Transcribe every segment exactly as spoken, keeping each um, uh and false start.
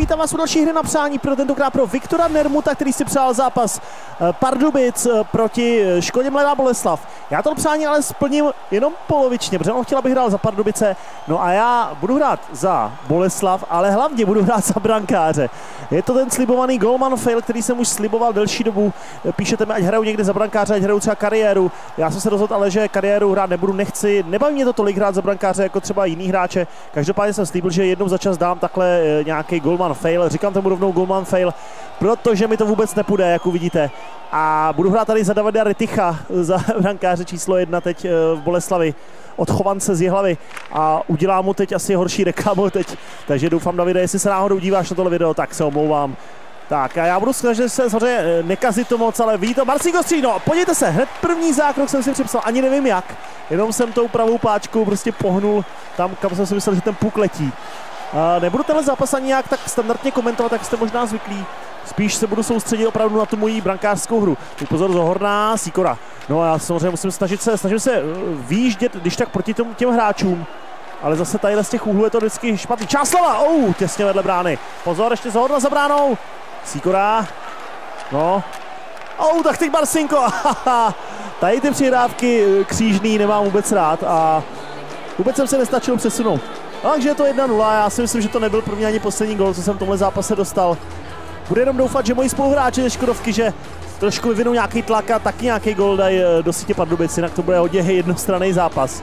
vítám vás u další hry na přání, pro tentokrát pro Viktora Nermuta, který si přál zápas Pardubic proti Škodě Mladá Boleslav. Já to přání ale splním jenom polovičně, protože on chtěl, abych hrál za Pardubice, no a já budu hrát za Boleslav, ale hlavně budu hrát za brankáře. Je to ten slibovaný Goalman fail, který jsem už sliboval delší dobu. Píšete mi, ať hraju někde za brankáře, ať hraju třeba kariéru. Já jsem se rozhodl, ale že kariéru hrát nebudu, nechci. Nebaví mě to tolik hrát za brankáře jako třeba jiný hráče. Každopádně jsem slíbil, že jednou za čas dám takhle nějaký Goalman fail. Říkám tomu rovnou Goalman fail, protože mi to vůbec nepůjde, jak uvidíte. A budu hrát tady za Davida Ryticha, za brankáře číslo jedna teď v Boleslavi, od Chovance z Jihlavy, a udělám mu teď asi horší reklamu teď. Takže doufám, Davide, jestli se náhodou díváš na tohle video, tak se omlouvám. Tak a já budu snažit se samozřejmě nekazit to moc, ale ví to Marcinko Stříno, podívejte se, hned první zákrok jsem si připsal, ani nevím jak, jenom jsem tou pravou páčkou prostě pohnul tam, kam jsem si myslel, že ten puk letí. Uh, nebudu tenhle zápas ani nějak tak standardně komentovat, jak jste možná zvyklí. Spíš se budu soustředit opravdu na tu moji brankářskou hru. Teď pozor, Zohorná, Sýkora. No a já samozřejmě musím snažit se, snažím se výjíždět, když tak proti tomu, těm hráčům. Ale zase tadyhle z těch úhlů je to vždycky špatný. Čáslava, oh, těsně vedle brány. Pozor, ještě Zohorna za bránou. Sýkora, no. Oh, tak teď Marcinko. Tady ty přihrávky křížný nemám vůbec rád a vůbec jsem se nestačil přesunout. Takže je to jedna nula, já si myslím, že to nebyl první ani poslední gol, co jsem v tomhle zápase dostal. Budu jenom doufat, že moji spoluhráči ze Škodovky, že trošku vyvinou nějaký tlak a taky nějaký gol dají do sítě Pardubic, jinak to bude hodně jednostranný zápas.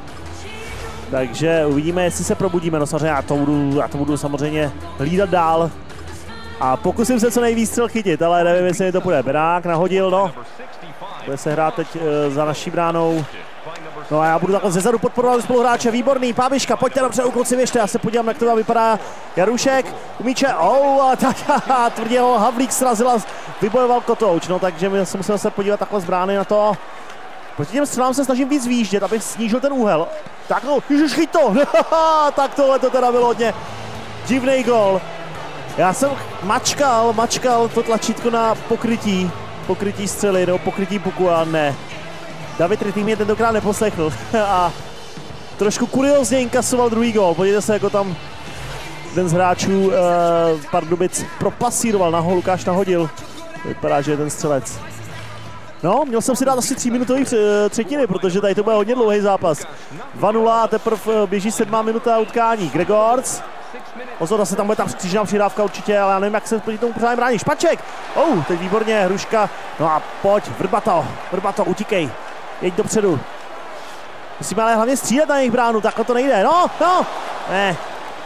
Takže uvidíme, jestli se probudíme, no samozřejmě já to budu, já to budu samozřejmě hlídat dál. A pokusím se co nejvíc střel chytit, ale nevím, jestli mi to půjde. Benák nahodil, no. Bude se hrát teď e, za naší bránou. No a já budu takhle zezadu podporovat spoluhráče, výborný, Pábiška, pojďte dobře, kluci, běžte, já se podívám, jak to tam vypadá. Jarušek, umíče, oh, a tak, tvrdě ho Havlík srazil a vybojoval Kotouč, no takže my se musíme se podívat takhle z brány na to. Proti těm střelám se snažím víc výjíždět, abych snížil ten úhel. Tak no, ježiš, chyť to, tak tohle to teda bylo hodně divný gol. Já jsem mačkal, mačkal to tlačítko na pokrytí, pokrytí střely, nebo pokrytí puku, a ne. David Rytich mě tentokrát neposlechl a trošku kuriózně inkasoval druhý gól. Podívejte se, jako tam ten z hráčů uh, Pardubic propasíroval, naho Lukáš nahodil. Vypadá, že je ten střelec. No, měl jsem si dát asi tříminutový třetiny, protože tady to bude hodně dlouhý zápas. dva nula a teprve běží sedmá minuta utkání. Gregorc. Pozor, zase tam bude tam křížná přidávka určitě, ale já nevím, jak se proti tomu pořádně brání. Špaček! Oh, teď výborně, Hruška. No a pojď, Vrbato, Vrbato, utíkej. Jeď dopředu. Musíme ale hlavně střílet na jejich bránu, takhle to nejde. No, no, ne.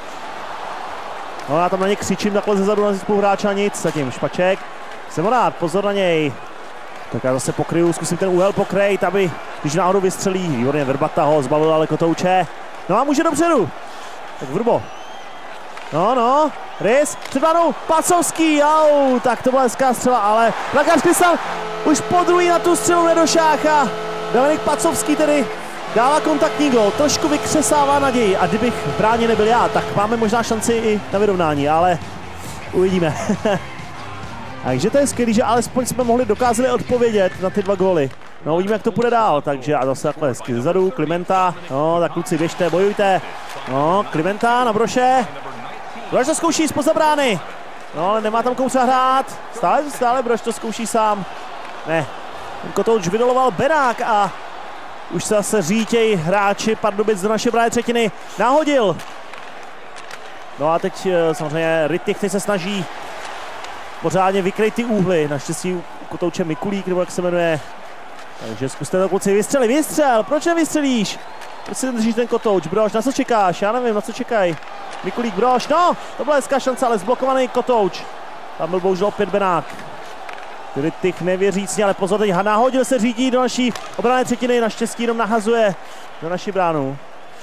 No, já tam na ně křičím takhle zezadu na spoluhráče a nic zatím. Špaček, jsem rád, pozor na něj. Tak já zase pokryju, zkusím ten úhel pokrejt, aby, když náhodou vystřelí, výborně, Vrbata ho zbavil ale Kotouče. No a může dopředu. Tak Vrbo. No, no, Rys, před bránou, Pacovský, au, tak to byla hezká střela, ale Brankář Krysan už po druhý na tu střelu nedošáhá. Dominik Pacovský tedy dává kontaktní gol, trošku vykřesává naději a kdybych v bráně nebyl já, tak máme možná šanci i na vyrovnání, ale uvidíme. Takže to je skvělý, že alespoň jsme mohli dokázali odpovědět na ty dva góly. No uvidíme, jak to půjde dál, takže a zase takhle hezky zezadu, Klimenta, no tak kluci běžte, bojujte. No, Klimenta na Broše. Brož to zkouší zpoza brány. No, ale nemá tam komu hrát. Stále, stále Brož to zkouší sám. Ne. Kotouč vydoloval Benák a už se zase řítěj hráči Pardubic do naše brány třetiny. Nahodil. No a teď samozřejmě Rytich, který se snaží pořádně vykryt ty úhly. Naštěstí u Kotouče Mikulík, nebo jak se jmenuje. Takže zkuste to, kluci, vystřeli, vystřel. Proč nevystřelíš? Proč si držíš ten Kotouč? Brož, na co čekáš? Já nevím, na co čekají. Mikulík, Brož, no, to byla hezká šance, ale zblokovaný Kotouč. Tam byl bohužel opět Benák. Rytich nevěřícně, ale pozor, teď nahodil se řídí do naší obranné třetiny, naštěstí jenom nahazuje do naší bránu.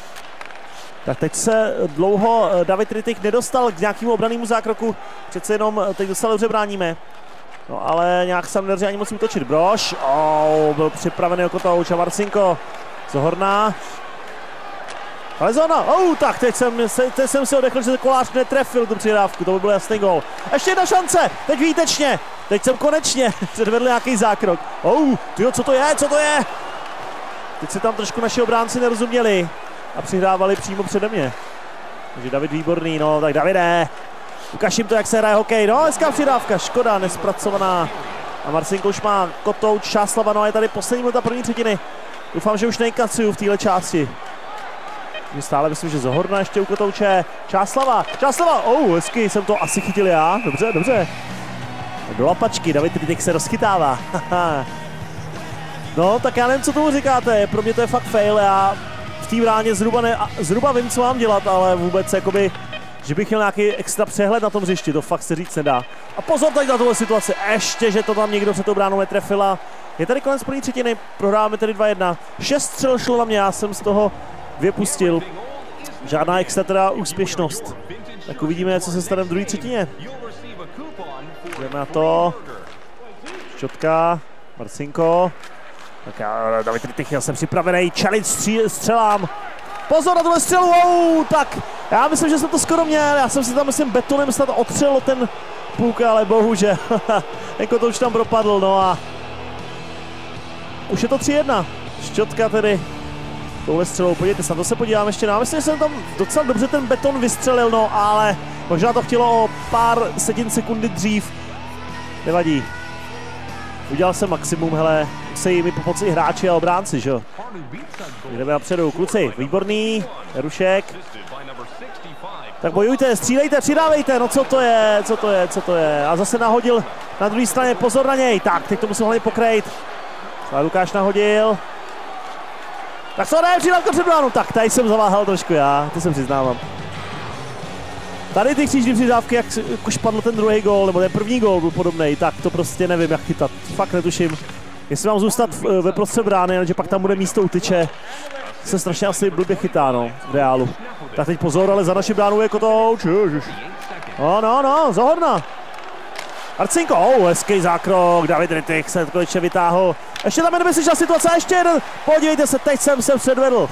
Tak teď se dlouho David Rytich nedostal k nějakému obrannému zákroku, přece jenom teď dostal dobře bráníme. No ale nějak se nedaří ani moc útočit. Brož, oh, byl připravený jako Kotouč a Marcinko. Zohorná. Ale zóna, oh, tak teď jsem, teď jsem si odechl, že Kolář netrefil tu přihrávku, to by byl jasný gol. Ještě jedna šance, teď výtečně, teď jsem konečně předvedl nějaký zákrok. Oh, tyjo, co to je, co to je? Teď se tam trošku naši obránci nerozuměli a přihrávali přímo přede mě. Takže David Výborný, no tak Davide, Ukaž jim to, jak se hraje hokej. No, hezká přidávka, škoda, nespracovaná. A Marcinko už má Kotouč, Čáslava, no a je tady poslední minuta první třetiny. Doufám, že už nejkacuju v téhle části. Stále myslím, že Zohorna ještě u Kotouče. Čáslava, Čáslava, oh, hezky, jsem to asi chytil já. Dobře, dobře. Do lapačky, David Ritych se rozchytává. No, tak já nevím, co tomu říkáte. Pro mě to je fakt fail. Já v té bráně zhruba, ne, zhruba vím, co mám dělat, ale vůbec jakoby, že bych měl nějaký extra přehled na tom hřišti, to fakt se říct nedá. A pozor tady na tohle situaci, ještě, že to tam někdo před tou bránou netrefila. Je tady konec první třetiny, prohráváme tedy dva jedna. Šest střel šlo na mě, já jsem z toho vypustil. Žádná extra teda úspěšnost. Tak uvidíme, co se stane v druhé třetině. Jdeme na to. Šťotka, Marcinko. Tak já, David Ritych, já jsem připravený čelit střelám. Pozor na tuhle střelu, oh, tak já myslím, že jsem to skoro měl, já jsem si tam myslím betonem snad otřel ten puk, ale bohužel, jako to už tam propadl, no a už je to tři jedna, Šťotka tedy touhle střelou, podívejte se, na to se podívám ještě, no já myslím, že jsem tam docela dobře ten beton vystřelil, no ale možná to chtělo o pár setin sekundy dřív, nevadí. Udělal jsem maximum, hele, musí mi pomoci i hráči a obránci, že jo. Jdeme napředu, kluci, výborný, Jarušek. Tak bojujte, střílejte, přidávejte, no co to je, co to je, co to je. A zase nahodil na druhé straně, pozor na něj, tak, teď to musím hlavně pokrejt. A Lukáš nahodil. Tak co ne, přidávka před bránu, tak tady jsem zaváhal trošku já, to se přiznávám. Tady ty křížní přidávky, jak už padl ten druhý gól, nebo ten první gól byl podobný, tak to prostě nevím, jak chytat. Fakt netuším. Jestli mám zůstat ve prostřed brány, že pak tam bude místo u tyče, se strašně asi blbě chytá, no, v reálu. Tak teď pozor, ale za naši bránu je Kotouč. No, no, no, Zohorna. Marcinko, oh, hezký zákrok, David Ritych se konečně vytáhl. Ještě tam je nebezpečná situace, ještě jeden. Podívejte se, teď jsem se předvedl.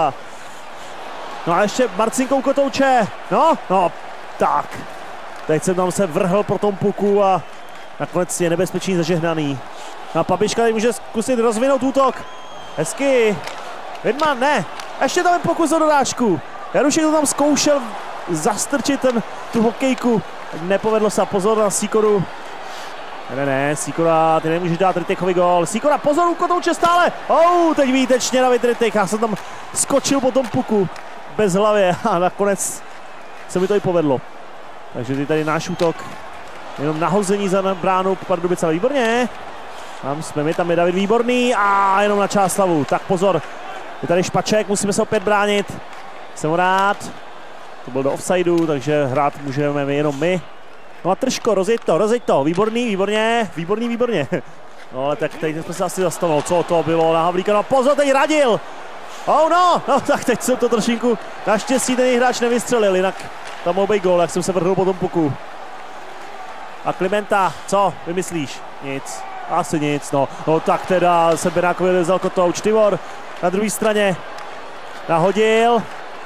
No a ještě Marcinkou Kotouče, no, no, tak. Teď jsem tam se vrhl po tom puku a nakonec je nebezpečný zažehnaný. A Papiška tady může zkusit rozvinout útok. Hezky. Widman, ne. Ještě tam je pokus o dodáčku. Jarušek to tam zkoušel zastrčit ten, tu hokejku. Nepovedlo se, pozor na Sikoru. Ne, ne, ne, Sikora, ty nemůžeš dát Ritychovi gól. Sikora, pozor, u Kotouče stále. Oh, teď výtečně David Ritych, já jsem tam skočil po tom puku. Bez hlavě a nakonec se mi to i povedlo. Takže ty tady náš útok. Jenom nahození za bránu Pardubice, výborně. Tam jsme my, tam je David Výborný a jenom na Čáslavu. Tak pozor, je tady Špaček, musíme se opět bránit. Jsem rád. To byl do offsideu, takže hrát můžeme my, jenom my. No a Tržko, rozjeď to, rozjeď to. Výborný, výborně, výborný, výborně. No ale tak teď jsme se asi zastavili. Co to bylo na Havlíka? No pozor, teď Radil. Oh no, no tak teď jsem to trošinku, naštěstí ten hráč nevystřelil, jinak tam mohl být gól, jak jsem se vrhnul po tom puku. A Klimenta, co vymyslíš? Nic, asi nic, no, no tak teda se Benákovi vezal Kotouč, Tibor na druhé straně nahodil.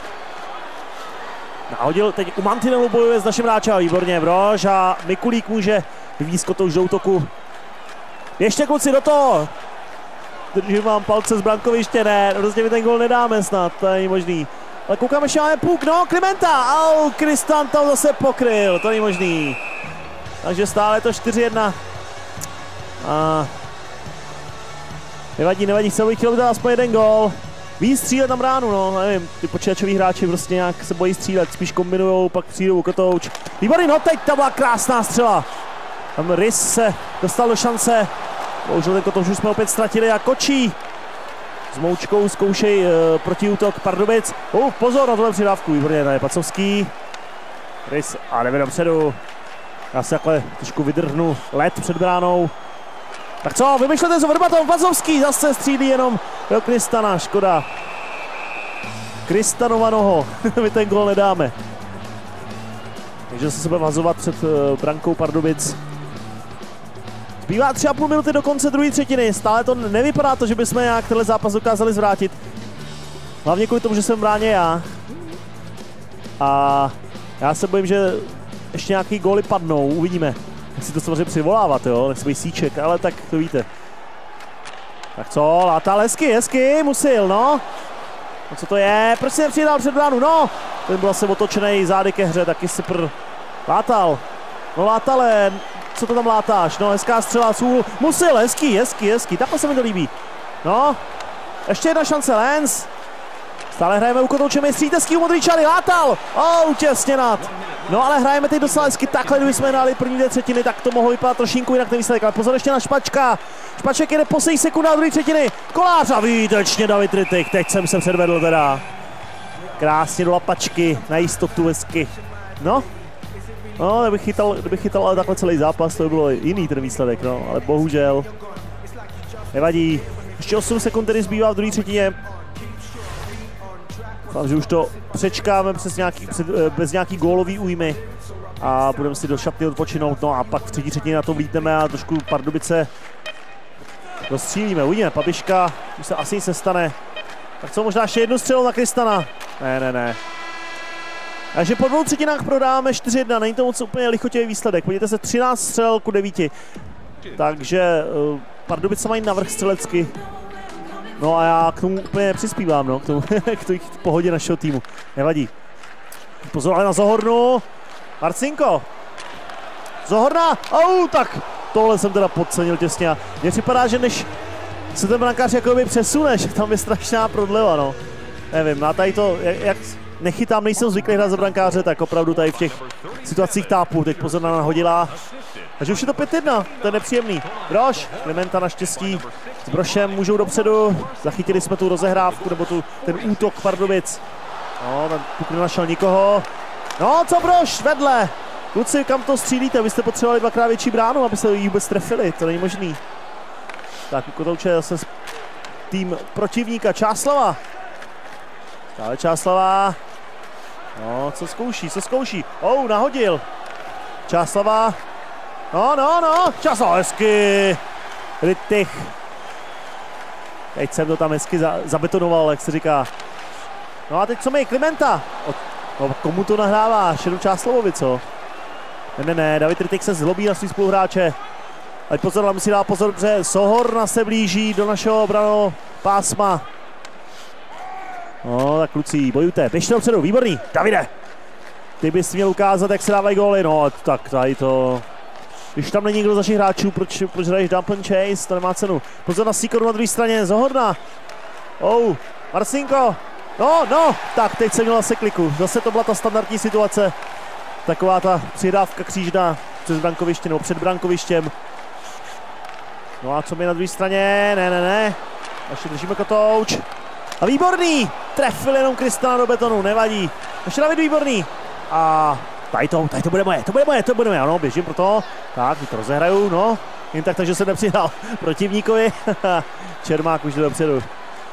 Nahodil, teď u mantinelu bojuje s naším hráčem, výborně, Brož a Mikulík může vyvízt Kotouč do útoku. Ještě kluci do toho. Držím vám palce z brankoviště, ne, prostě mi ten gol nedáme snad, to není možný. Ale koukáme, že máme puk, no, Klimenta, au, Kristan tam zase pokryl, to není možný. Takže stále to čtyři jedna. A nevadí, nevadí, se bych chtěl udělat aspoň jeden gol. Víc střílet na bránu, no, nevím, ty počítačoví hráči prostě nějak se bojí střílet, spíš kombinujou, pak přijdou Kotouč. Výborný, no teď to byla krásná střela. Tam Rys se dostal do šance. Bohužel ten Kotouč už jsme opět ztratili a Kočí s Moučkou zkoušej uh, protiútok Pardubic. Uh, pozor na tohle přidávku, výborně, tady je Pacovský. Rys a jdeme dopředu. Já se takhle trošku vydrhnu led před bránou. Tak co, vymýšlete s Vrbatom, Pacovský zase střílí jenom do Kristana, škoda. Kristanova noho, my ten gol nedáme. Takže se budeme vazovat před uh, brankou Pardubic. Zbývá tři a půl minuty do konce druhé třetiny, stále to nevypadá to, že bychom nějak tenhle zápas dokázali zvrátit. Hlavně kvůli tomu, že jsem v bráně já. A já se bojím, že ještě nějaký góly padnou, uvidíme. Nechci to samozřejmě přivolávat, jo, nechci být síček, ale tak to víte. Tak co, Látal hezky, hezky, musil, no. No co to je, proč si nepřidal před bránu, no. Ten byl asi otočený zády ke hře, taky Sipr Látal. No Látale, co to tam látáš? No, hezká střela, sůl. Musil, hezký, hezký, hezký. Takhle se mi to líbí. No, ještě jedna šance, Lens. Stále hrajeme u kotouče mistří, hezký u modrý čary, Látal. Oh, těsně nad. No, ale hrajeme teď docela hezky. Takhle, kdyby jsme hráli první dvě třetiny, tak to mohlo vypadat trošinku jinak ten výsledek. Ale pozor ještě na Špačka. Špaček jede poslední sekunda druhé třetiny. Kolář a výtečně David Rittig. Teď jsem se předvedl teda. Krásně do lapačky, na jistotu hezky. No, no, kdybych chytal, kdybych chytal ale takhle celý zápas, to by bylo jiný ten výsledek, no, ale bohužel. Nevadí. Ještě osm sekund tedy zbývá v druhé třetině. Doufám, že už to přečkáme přes nějaký, před, bez nějaký gólový újmy a budeme si do šatny odpočinout, no a pak v třetí třetině na to vlítneme a trošku Pardubice rozstřílíme. Uvidíme, Pabiška, už se asi nic nestane. Tak co, možná ještě jednu střelu na Kristana? Ne, ne, ne. Takže po dvou třetinách prodáme čtyři jedna, není to moc úplně lichotivý výsledek. Podívejte se, třináct střel ku devíti. Takže uh, Pardubice mají navrch střelecky. No a já k tomu úplně nepřispívám, no, k tomu, k tomu pohodě našeho týmu. Nevadí. Pozor ale na Zohornu. Marcinko. Zohorna. Au, tak tohle jsem teda podcenil těsně. Mně připadá, že než se ten brankář jakoby přesune, že tam je strašná prodleva, no. Nevím, já tady to, jak, jak nechytám, nejsem zvyklý hrát za brankáře, tak opravdu tady v těch situacích tápu. Teď pozor na nahodila. Takže už je to pět jedna, to je nepříjemný. Broš, Klimenta naštěstí s Brošem můžou dopředu. Zachytili jsme tu rozehrávku, nebo tu, ten útok Pardubic. No, ten puk nenašel nikoho. No, co Broš, vedle. Kluci, kam to střílíte? Vy jste potřebovali dvakrát větší bránu, aby se jí vůbec trefili, to není možný. Tak, u kotouče je zase tým protivníka Čáslava. Stále Čáslava. No, co zkouší, co zkouší? Oh, nahodil. Čáslava. No, no, no, Čáslava, hezky. Rittig. Teď jsem to tam hezky za, zabetonoval, jak se říká. No a teď co mi, Klimenta? No, komu to nahráváš? Jenom Čáslavovi, co? Ne, ne, ne, David Rittig se zlobí na svý spoluhráče. Ať pozor, ale musí dát pozor, protože Sohorna se blíží do našeho obraného pásma. No, tak kluci, bojujte, běžte dopředu, výborný, Davide. Ty bys měl ukázat, jak se dávají góly, no, tak tady to... Když tam není nikdo z našich hráčů, proč, proč hraješ dump and chase, to nemá cenu. Pozor na Sikoru na druhé straně, Zohorna. Oh, Marcinko. No, no, tak teď se měl zase kliku, zase to byla ta standardní situace. Taková ta přihrávka křížná přes brankoviště, nebo před brankovištěm. No a co mi na druhé straně? Ne, ne, ne. Ještě držíme kotouč. A výborný! Trefil jenom Kristana do betonu, nevadí. Ještě David výborný. A tady to, tady to bude moje, to bude moje, to bude moje. Ano, běžím pro to. Tak, teď to rozehraju, no. Jen tak, takže jsem nepřidal protivníkovi. Čermák už jde dopředu.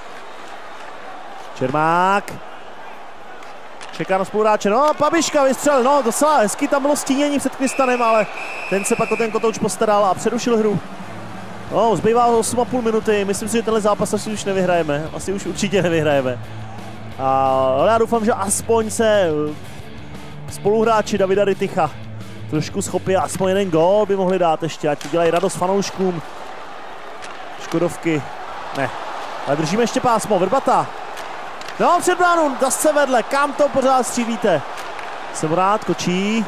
Čermák. Čeká na spoluhráče, no, Pabiška vystřelil, no, docela hezky tam bylo stínění před Kristanem, ale ten se pak o ten kotouč postaral a přerušil hru. No, zbývá osm a půl minuty, myslím si, že tenhle zápas asi už nevyhrajeme, asi už určitě nevyhrajeme. A, ale já doufám, že aspoň se spoluhráči Davida Ritticha trošku schopí, aspoň jeden gól by mohli dát ještě, ať dělají radost fanouškům. Škodovky, ne, ale držíme ještě pásmo, Vrbata. No, před bránu, zase vedle, kam to pořád střílíte? Jsem rád, kočí.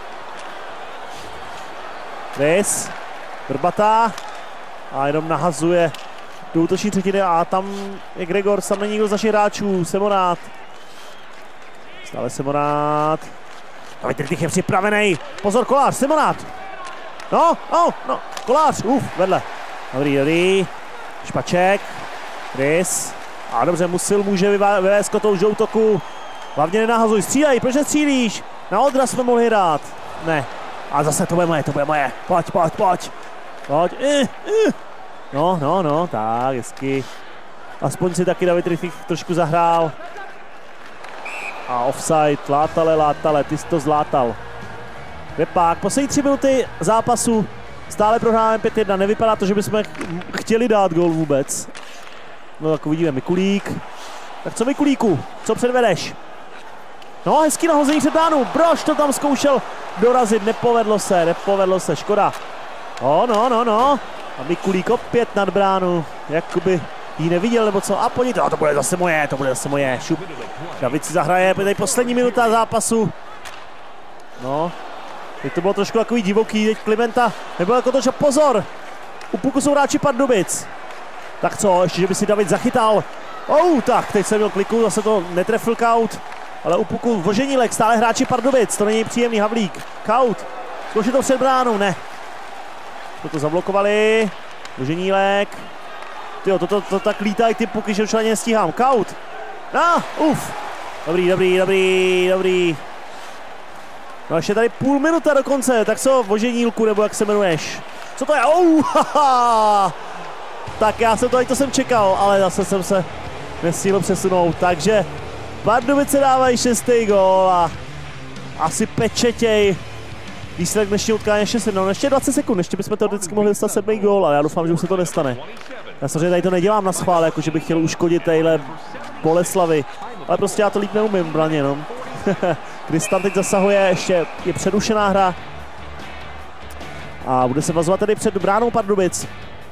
Rys, Vrbata. A jenom nahazuje do útoční třetiny a tam je Gregor, tam není nikdo z našich hráčů, Semonát. Stále Semonát. David Rittig je připravený. Pozor, Kolář, Semonát. No, no, no, Kolář, uf, vedle. Dobrý, dobrý. Špaček, Rys. A dobře, Musil může vyvést kotouč do útoku. Hlavně nenahazuj, střílej, proč nestřílíš? Na odraz jsme mohli hrát. Ne. A zase to bude moje, to bude moje. Pojď, pojď, pojď. Pojď. Uh, uh. No, no, no, tak, hezky. Aspoň si taky David Rittig trošku zahrál. A offside, látale, látale, ty jsi to zlátal. Repák, poslední tři minuty zápasu. Stále prohráváme pět jedna, nevypadá to, že bychom chtěli dát gól vůbec. No tak uvidíme, Mikulík. Tak co Mikulíku, co předvedeš? No, hezký nahození před bránu, Brož to tam zkoušel dorazit, nepovedlo se, nepovedlo se, škoda. No, no, no, no. A Mikulík opět nad bránu, jakoby jí neviděl nebo co. A pojď, to, to bude zase moje, to bude zase moje, šup. David si zahraje, tady poslední minuta zápasu. No, Teď to bylo trošku takový divoký, teď Klimenta nebyl jako to, že pozor! U puku jsou hráči Pardubic. Tak co, ještě, že by si David zachytal. Oh, tak, teď jsem měl kliku, zase to netrefil Kaut. Ale u puku Voženílek, stále hráči Pardubic, to není příjemný, Havlík. Kaut, zkoušet to před bránou, ne. To zablokovali, Voženílek. Tyjo, to, to, to tak lítají ty puky, že už ani nestíhám. Kaut, no, uf. Dobrý, dobrý, dobrý, dobrý. No ještě tady půl minuta do konce, tak co, Voženílku, nebo jak se jmenuješ? Co to je? Oh, haha. Tak já jsem to, to jsem čekal, ale zase jsem se nestihl přesunout, takže Pardubice dávají šestý gól a asi pečetěj výsledek dnešního utkání ještě sedm, no ještě dvacet sekund, ještě bychom teoreticky mohli dostat sedmý gól, ale já doufám, že už se to nestane. Já samozřejmě tady to nedělám na schvál, jako že bych chtěl uškodit tadyhle Boleslavy, ale prostě já to líp neumím v braně, no. Kristan teď zasahuje, ještě je přerušená hra a bude se vazovat tady před bránou Pardubic.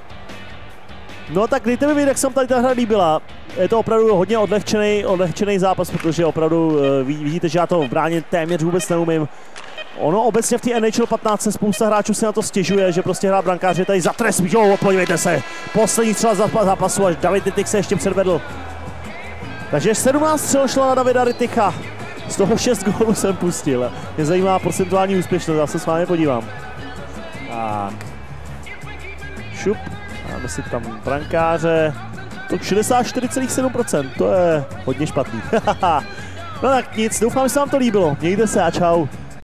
No tak dejte mi vědět, jak se vám tady ta hra líbila. Je to opravdu hodně odlehčený, odlehčený zápas, protože opravdu vidíte, že já to v bráně téměř vůbec neumím. Ono obecně v té N H L patnáct se spousta hráčů si na to stěžuje, že prostě hrát brankáři tady za trest. Jo, podívejte se, poslední střela zápasu, až David Ritich se ještě předvedl. Takže sedmnáct střel šlo na Davida Riticha, z toho šest gólů jsem pustil. Mě zajímá procentuální úspěšnost, já se s vámi podívám. Tak. Šup. Máme si tam brankáře. To šedesát čtyři celá sedm procent, to je hodně špatný. No tak nic, doufám, že se vám to líbilo. Mějte se a čau.